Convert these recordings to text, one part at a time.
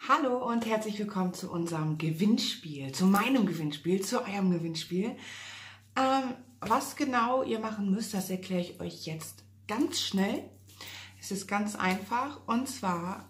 Hallo und herzlich willkommen zu unserem Gewinnspiel, zu meinem Gewinnspiel, zu eurem Gewinnspiel. Was genau ihr machen müsst, das erkläre ich euch jetzt ganz schnell. Es ist ganz einfach und zwar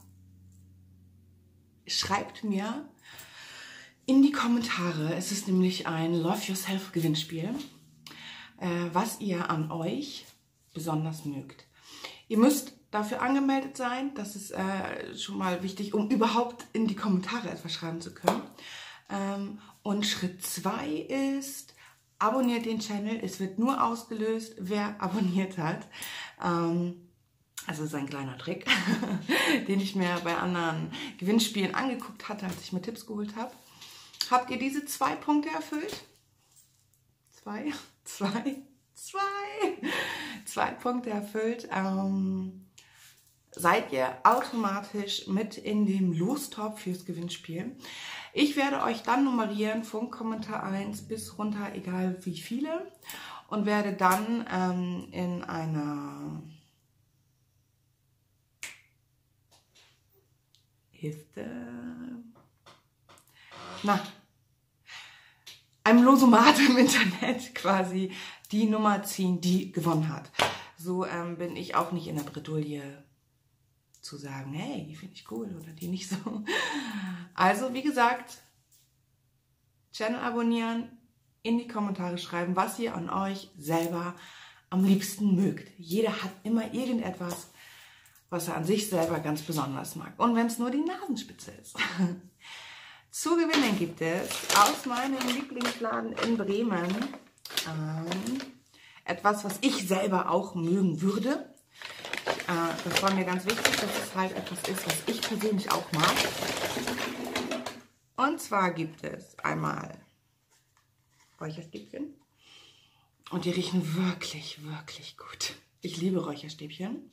schreibt mir in die Kommentare, es ist nämlich ein Love Yourself Gewinnspiel, was ihr an euch besonders mögt. Ihr müsst dafür angemeldet sein, das ist schon mal wichtig, um überhaupt in die Kommentare etwas schreiben zu können. Und Schritt 2 ist, abonniert den Channel. Es wird nur ausgelöst, wer abonniert hat. Also ist ein kleiner Trick, den ich mir bei anderen Gewinnspielen angeguckt hatte, als ich mir Tipps geholt habe. Habt ihr diese 2 Punkte erfüllt? 2 Punkte erfüllt. Seid ihr automatisch mit in dem Lostopf fürs Gewinnspiel. Ich werde euch dann nummerieren von Kommentar 1 bis runter, egal wie viele, und werde dann in einer einem Losomat im Internet quasi die Nummer ziehen, die gewonnen hat. So bin ich auch nicht in der Bredouille zu sagen, hey, die finde ich cool oder die nicht so. Also, wie gesagt, Channel abonnieren, in die Kommentare schreiben, was ihr an euch selber am liebsten mögt. Jeder hat immer irgendetwas, was er an sich selber ganz besonders mag. Und wenn es nur die Nasenspitze ist. Zu gewinnen gibt es aus meinem Lieblingsladen in Bremen etwas, was ich selber auch mögen würde. Das war mir ganz wichtig, dass es halt etwas ist, was ich persönlich auch mag. Und zwar gibt es einmal Räucherstäbchen. Und die riechen wirklich, wirklich gut. Ich liebe Räucherstäbchen.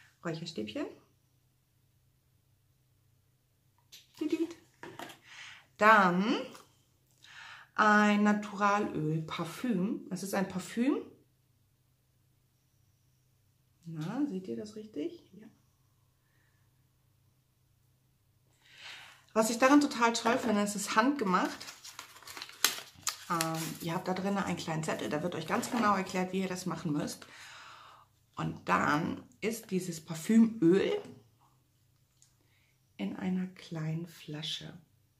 Dann ein Naturalöl Parfüm. Es ist ein Parfüm. Na, seht ihr das richtig? Ja. Was ich daran total toll finde, es ist handgemacht. Ihr habt da drin einen kleinen Zettel, da wird euch ganz genau erklärt, wie ihr das machen müsst. Und dann ist dieses Parfümöl in einer kleinen Flasche.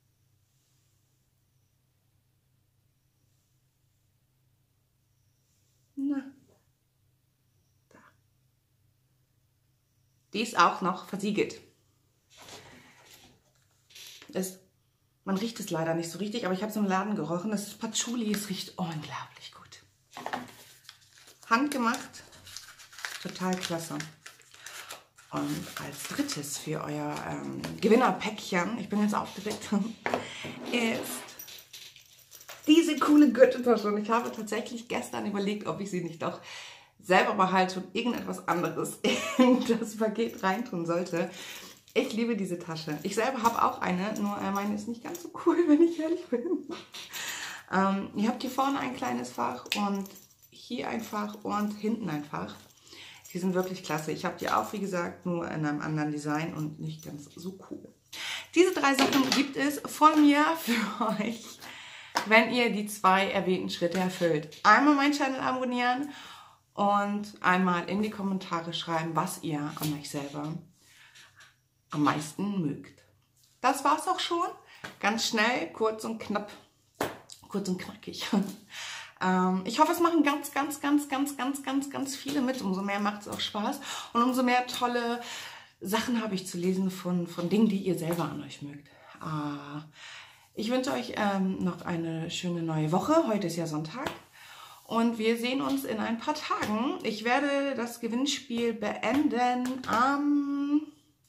Na. Die ist auch noch versiegelt. Man riecht es leider nicht so richtig, aber ich habe es im Laden gerochen. Das ist Patchouli, es riecht unglaublich gut. Handgemacht, total klasse. Und als drittes für euer Gewinnerpäckchen, ich bin jetzt aufgeregt, ist diese coole Gürteltasche. Und ich habe tatsächlich gestern überlegt, ob ich sie nicht doch selber behalte und irgendetwas anderes in das Paket reintun sollte. Ich liebe diese Tasche. Ich selber habe auch eine, nur meine ist nicht ganz so cool, wenn ich ehrlich bin. Ihr habt hier vorne ein kleines Fach und hier ein Fach und hinten ein Fach. Die sind wirklich klasse. Ich habe die auch, wie gesagt, nur in einem anderen Design und nicht ganz so cool. Diese 3 Sachen gibt es von mir für euch, wenn ihr die 2 erwähnten Schritte erfüllt. Einmal meinen Channel abonnieren und einmal in die Kommentare schreiben, was ihr an euch selber am meisten mögt. Das war's auch schon. Ganz schnell, kurz und knapp, kurz und knackig. Ich hoffe, es machen ganz viele mit. Umso mehr macht es auch Spaß und umso mehr tolle Sachen habe ich zu lesen von Dingen, die ihr selber an euch mögt. Ich wünsche euch noch eine schöne neue Woche. Heute ist ja Sonntag. Und wir sehen uns in ein paar Tagen. Ich werde das Gewinnspiel beenden am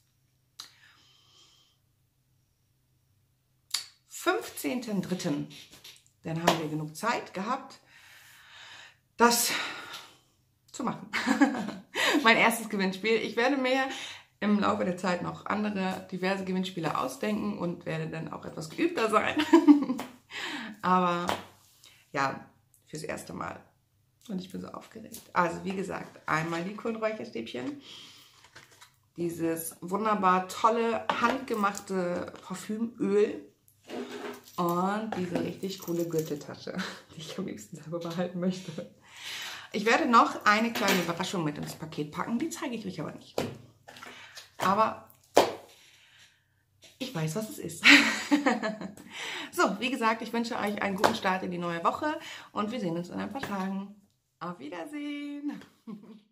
15.03. Dann haben wir genug Zeit gehabt, das zu machen. Mein erstes Gewinnspiel. Ich werde mir im Laufe der Zeit noch andere diverse Gewinnspiele ausdenken und werde dann auch etwas geübter sein. Aber ja, fürs erste Mal. Und ich bin so aufgeregt. Also wie gesagt, einmal die coolen Räucherstäbchen. dieses wunderbar tolle, handgemachte Parfümöl und diese richtig coole Gürteltasche, die ich am liebsten selber behalten möchte. Ich werde noch eine kleine Überraschung mit ins Paket packen, die zeige ich euch aber nicht. Aber ich weiß, was es ist. So, wie gesagt, ich wünsche euch einen guten Start in die neue Woche und wir sehen uns in ein paar Tagen. Auf Wiedersehen!